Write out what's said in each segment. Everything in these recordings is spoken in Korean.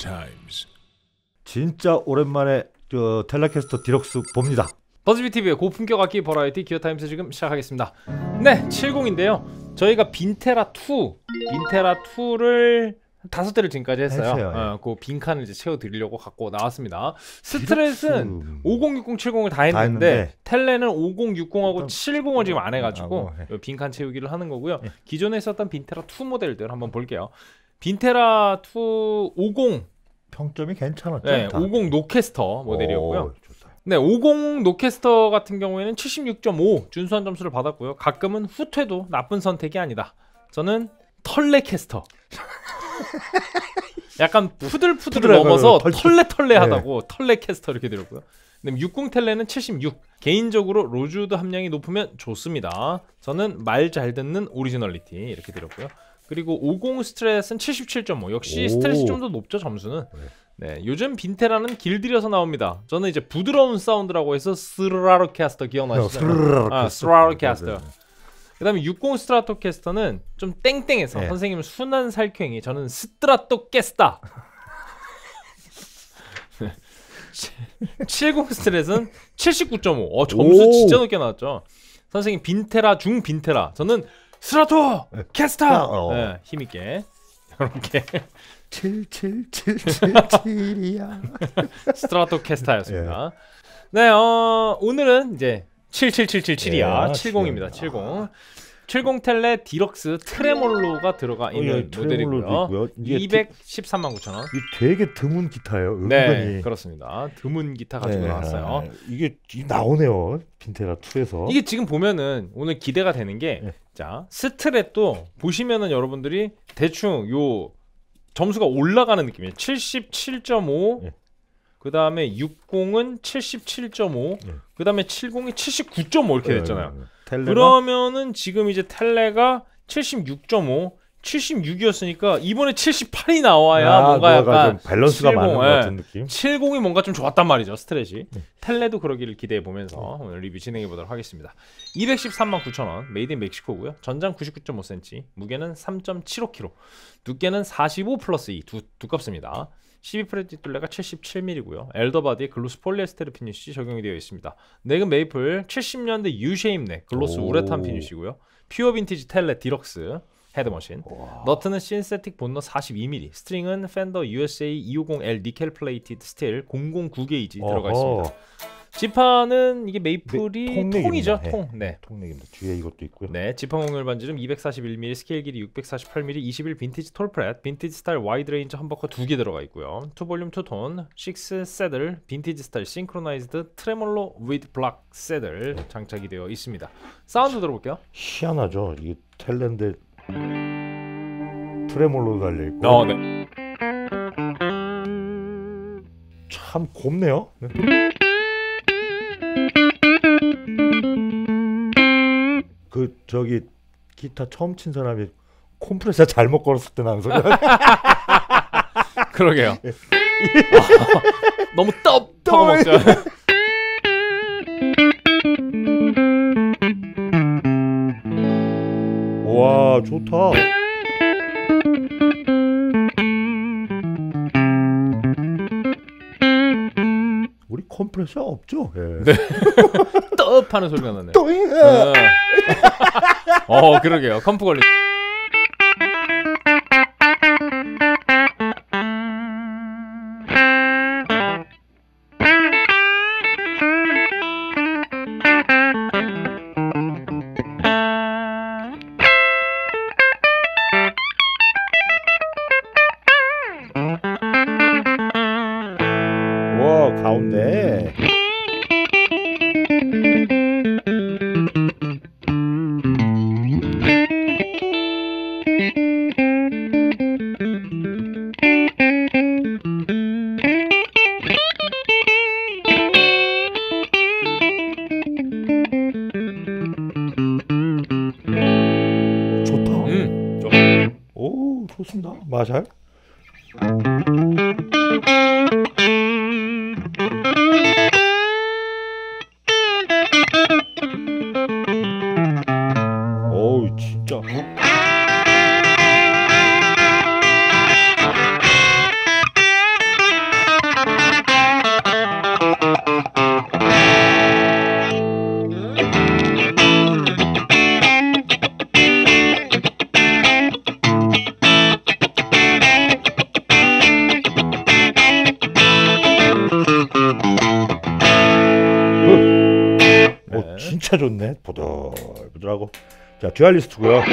times. 진짜 오랜만에 저 텔레캐스터 디럭스 봅니다. 버즈비 TV의 고품격 악기 버라이티 기어 타임스 지금 시작하겠습니다. 네, 70인데요. 저희가 빈테라 2를 5대를 지금까지 했어요. 그 빈칸을 이제 채워 드리려고 갖고 나왔습니다. 스트렛은 5060, 70을 다 했는데 텔레는 5060하고 70을 지금 안 해가지고 빈칸 채우기를 하는 거고요. 기존에 있었던 빈테라 2 모델들 한번 볼게요. 빈테라 2 50 평점이 괜찮았죠. 네, 50 노캐스터 모델이었고요. 네, 50 노캐스터 같은 경우에는 76.5 준수한 점수를 받았고요. 가끔은 후퇴도 나쁜 선택이 아니다. 저는 털레캐스터. 약간 푸들푸들 넘어서 털레털레하다고 네. 털레캐스터 이렇게 들었고요. 60 텔레는 76. 개인적으로 로즈우드 함량이 높으면 좋습니다. 저는 말 잘 듣는 오리지널리티 이렇게 들었고요. 그리고 50 스트렛은 77.5. 역시 스트렛이 좀 더 높죠, 점수는. 네, 요즘 빈테라는 길들여서 나옵니다. 저는 이제 부드러운 사운드라고 해서 스라로캐스터 기억나시죠? 스라로캐스터. 그 다음에 60 스트라토캐스터는 좀 땡땡해서 네. 선생님은 순한 살쾡이, 저는 스트라토캐스타. 70 스트렛은 79.5. 점수 진짜 높게 나왔죠. 선생님 빈테라 중 빈테라. 저는 스트라토 캐스타. 네, 힘있게 이렇게 7777이야. 스트라토 캐스타였습니다. 네, 오늘은 이제 77777이야. 70입니다. 70 텔레 디럭스 트레몰로가 들어가 있는 모델이고요. 213만 9천 원. 이 되게 드문 기타예요. 네, 은근히. 그렇습니다. 드문 기타 가지고 나왔어요. 이게 나오네요. 빈테라 2에서. 이게 지금 보면은 오늘 기대가 되는 게 자, 스트렛도 보시면은 여러분들이 대충 요 점수가 올라가는 느낌이에요. 77.5. 그 다음에 60은 77.5. 그 다음에 70이 79.5 이렇게 됐잖아요. 그러면은 지금 이제 텔레가 76.5, 76이었으니까 이번에 78이 나와야 뭔가 약간 밸런스가 70, 맞는 것 같은 느낌. 70이 뭔가 좀 좋았단 말이죠, 스트렛이. 텔레도 그러기를 기대해 보면서 오늘 리뷰 진행해 보도록 하겠습니다. 213만 9천 원, 메이드 인 멕시코고요. 전장 99.5cm, 무게는 3.75kg, 두께는 45 플러스 2, 두껍습니다. 12프레티 툴레가 77mm고요. 엘더바디에 글로스 폴리에스테르 피니쉬 적용이 되어 있습니다. 넥은 메이플 70년대 U-쉐입 넥 글로스 우레탄 피니쉬고요. 퓨어 빈티지 텔레 디럭스 헤드머신. 너트는 신세틱 본너 42mm. 스트링은 펜더 USA 250L 니켈 플레이티드 스틸 009 게이지 들어가 있습니다. 지판은 이게 메이플이 통이죠. 통. 네. 통넥입니다. 뒤에 이것도 있고요. 네, 지판 곡률 반지름 241mm, 스케일 길이 648mm, 21 빈티지 톨프렛, 빈티지 스타일 와이드 레인지 험버커 2개 들어가 있고요. 2볼륨 2톤, 6 세들, 빈티지 스타일 싱크로나이즈드 트레몰로 위드 블락 세들 장착이 되어 있습니다. 사운드 들어볼게요. 희한하죠. 이게 텔레인데 트레몰로 달려 있고. 네. 참 곱네요. 네. 그 저기 기타 처음 친 사람이 컴프레서 잘못 걸었을 때 나는 소리. 그러게요. 너무 떠먹죠. 와, 좋다. 우리 컴프레서 없죠? 예. 네. 떡하는 소리가 나네. 그러게요. 컴프 걸리. 와, 가운데. 오, 좋습니다. 마샬. 어우, 진짜. 네. 진짜 좋네. 보들보들하고. 자, 듀얼리스트고요.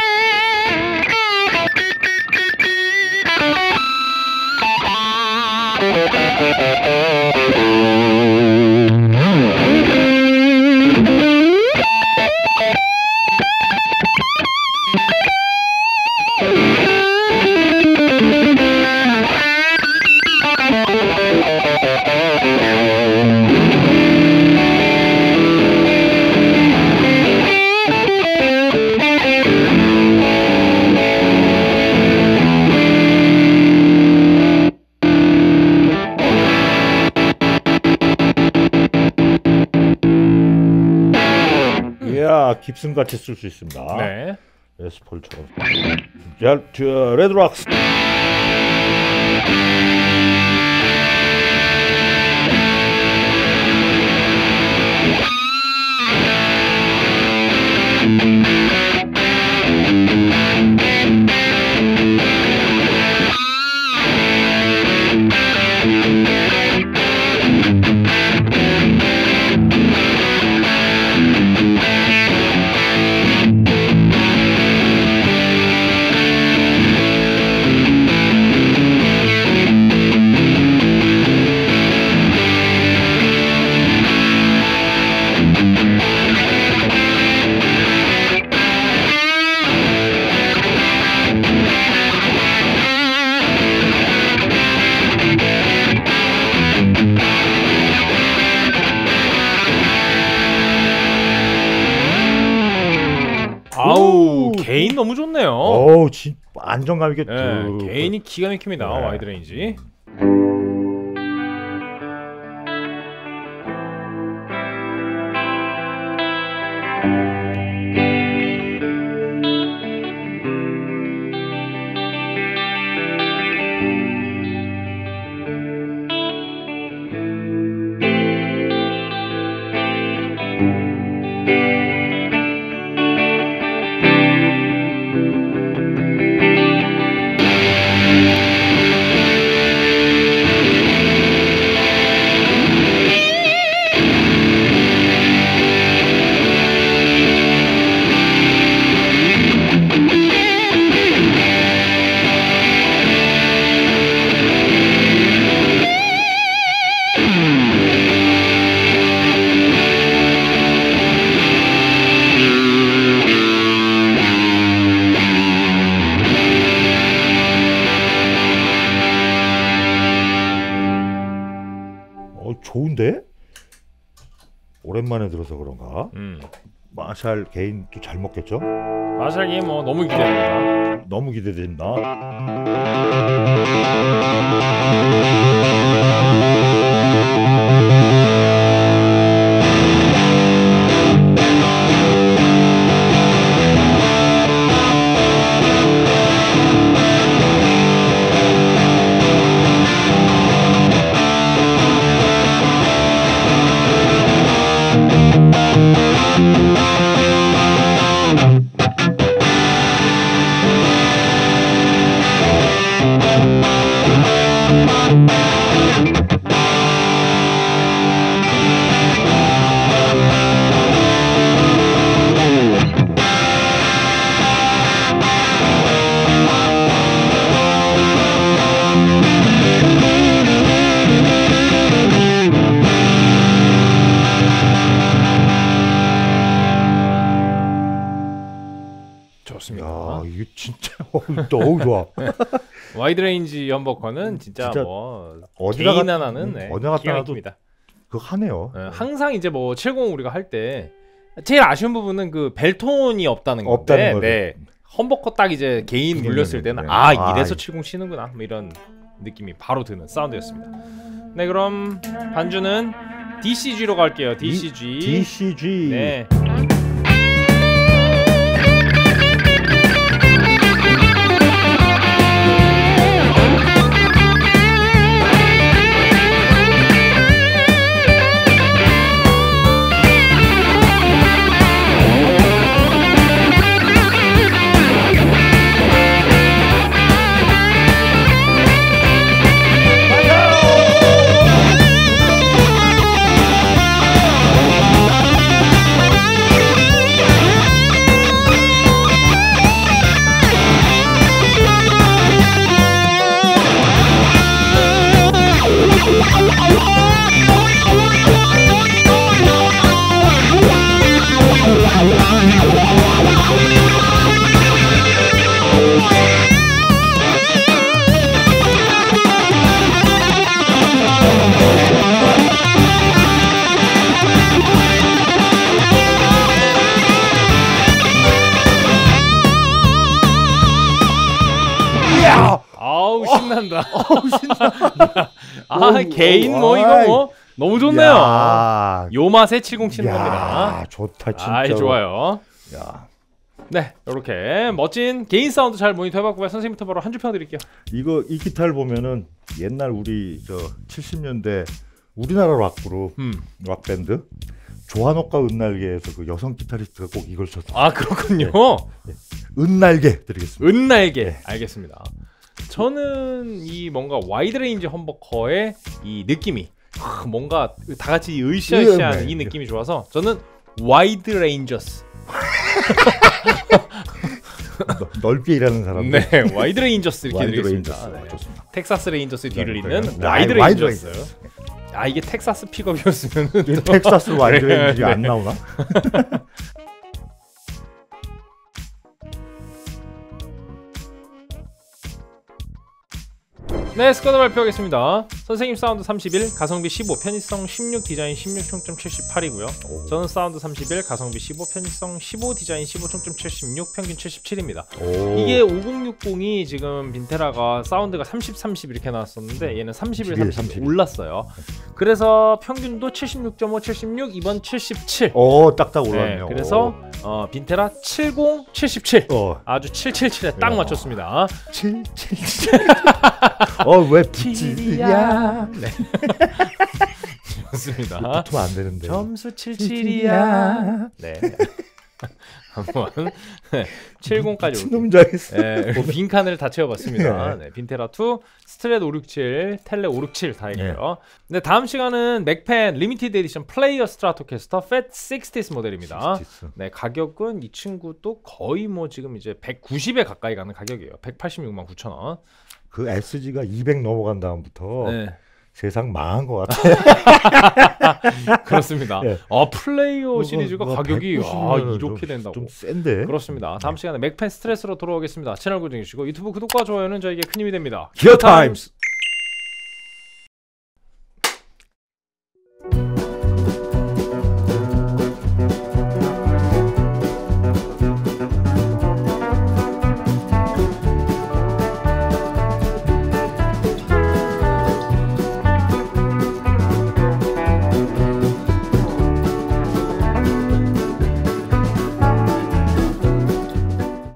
이야, 깁슨같이 쓸 수 있습니다. 네. 레스폴처럼. 자, 레드락스. 아우, 개인 너무 좋네요. 어우, 안정감 있게. 네, 개인이 기가 막힙니다. 네. 와이드 레인지. 좋은데? 오랜만에 들어서 그런가? 음. 마샬 개인도 잘 먹겠죠? 마샬 게임 뭐 너무 기대됩니다. 너무 기대된다. 좋습니다. 야, 이게 진짜 너무 좋아. 와이드 레인지 험버커는 진짜 진짜 뭐 어디다 개인 갔- 하나는 네, 어디다 갔다 기가 놔도 막힙니다. 그거 하네요. 항상 이제 뭐 70 우리가 할 때 제일 아쉬운 부분은 그 벨톤이 없다는 건데, 없다는 거죠. 네. 험버커 딱 이제 개인 물렸을 때는 네. 아 아, 이래서 70 치는구나 뭐 이런 느낌이 바로 드는 사운드였습니다. 네, 그럼 반주는 DCG로 갈게요. DCG. DCG. 네. 신난다. 아 개인 뭐 이거 뭐 너무 좋네요. 야, 요 맛에 70 치는 겁니다. 좋다 진짜. 아이 좋아요. 야, 네, 이렇게 멋진 개인 사운드 잘 모니터해봤고요. 선생님부터 바로 한 줄 평 드릴게요. 이 기타를 보면은 옛날 우리 저 70년대 우리나라 락 그룹 락 밴드 조한옥과 은날개에서 그 여성 기타리스트가 꼭 이걸 쳤어요. 아 그렇군요. 은날개 드리겠습니다. 은날개. 네. 알겠습니다. 저는 이 뭔가 와이드 레인지 험버커의 이 느낌이 뭔가 다 같이 으쌰으쌰한 이 느낌이 좋아서 저는 와이드 레인저스. 넓게 일하는 사람. 네, 와이드 레인저스 이렇게 와이드 드리겠습니다. 레인저스. 네. 좋습니다. 텍사스 레인저스 뒤를 네, 잇는 네. 와이드 와이드 레인저스. 아 이게 텍사스 픽업이었으면 텍사스 와이드 레인지 네. 안 나오나? 네, 스쿼드 발표하겠습니다. 선생님 사운드 31, 가성비 15, 편의성 16, 디자인 16, 총점 78이고요. 저는 사운드 31, 가성비 15, 편의성 15, 디자인 15, 총점 76, 평균 77입니다. 이게 5060이 지금 빈테라가 사운드가 30, 30 이렇게 나왔었는데 얘는 31, 30 올랐어요. 그래서 평균도 76.5, 76, 이번 77. 딱딱 올랐네요. 네, 그래서 빈테라 70, 77. 아주 777에 딱 야. 맞췄습니다. 777. 왜 붙지야? 네. 좋습니다. 붙으면 안 되는데. 점수 77이야. 네. 한번 70까지 미친놈인 줄 알겠어. 네, 빈칸을 다 채워봤습니다. 네, 빈테라 2, 스트랫 567, 텔레 567 다 있고요. 네, 다음 시간은 맥펜 리미티드 에디션 플레이어 스트라토캐스터 팻 60s 모델입니다. 네, 가격은 이 친구도 거의 뭐 지금 이제 190에 가까이 가는 가격이에요. 186만 9천 원. 그 SG가 200 넘어간 다음부터 네. 세상 망한 것 같아. 그렇습니다. 네. 플레이어 시리즈가 가격이 이렇게 된다고. 좀 센데. 그렇습니다. 다음 시간에 맥펜 스트레스로 돌아오겠습니다. 채널 고정해 주시고 유튜브 구독과 좋아요는 저에게 큰 힘이 됩니다. 기어 타임스.